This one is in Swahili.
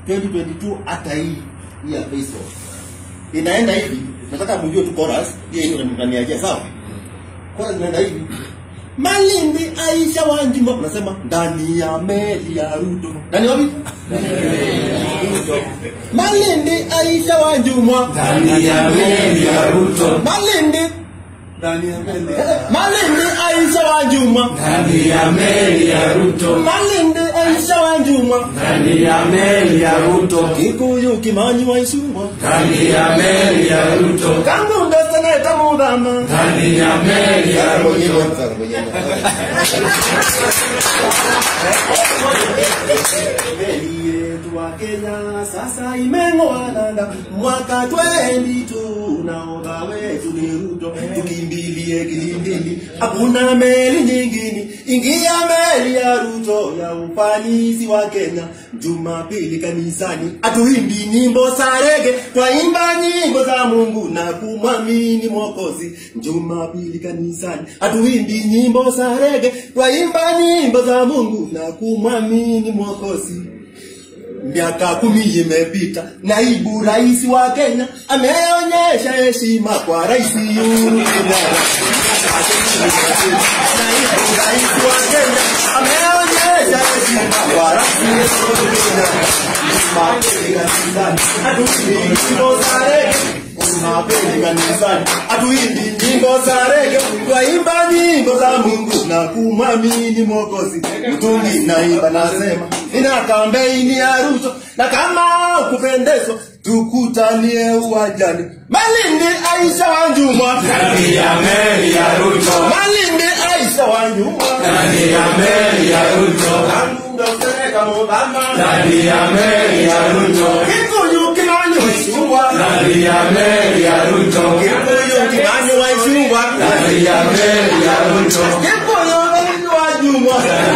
2022 hata hii ya Facebook inaenda hivi. Nataka mjue tu chorus hiyo unaniambia sawa. Chorus inaenda hivi. Malindi Aisha Wanjuma unasema ndani ya meli ya Ruto. Ndani wapi? Malindi Aisha Wanjuma ndani ya meli ya Ruto. Malindi ndani ya meli. Malindi Aisha Wanjuma ndani ya meli ya Ruto. Malindi Aisha Wanjuma ndani ya meli ya Ruto. Kikuyu Kimanyi Waisumwa ndani ya meli ya Ruto. Kangunde Seneta Mudama ndani ya meli ya Ruto. Meli yetu wa Kenya sasa imeng'oana, mwaka 22 nahodha wetu ni Ruto. Tukimbilie kilindini, hakuna meli nyingine, ingia meli ya Ruto ya ufanisi wa Kenya. Jumapili kanisani atuimbi nyimbo za rege, twaimba nyimbo za Mungu na kumwamini Mwokozi. Jumapili kanisani atuimbi nyimbo za rege, twaimba nyimbo za Mungu na kumwamini Mwokozi. Miaka 10 imepita, naibu rais wa Kenya ameonyesha heshima kwa rais Uhuru Kenyatta. Naibu rais wa Kenya ameonyesha heshima kwa rais Uhuru Kenyatta. Atuimbi nyimbo za rege, twaimba nyimbo za Mungu na kumwamini Mwokozi. Mtungi naimba nasema ina kampeni ya Ruto, na kama kupendezwa tukutanie uwanjani. Malindi Aisha Wanjuma ndani ya meli ya Ruto. Malindi Aisha Wanjuma ndani ya meli ya Ruto. Kangunde Seneta Mudama ndani ya meli ya Ruto. Kikuyu Kimanyi Waisumwa ndani ya meli ya Ruto. Kikuyu Kimanyi Waisumwa ndani ya meli ya Ruto. Kikuyu Wanjuma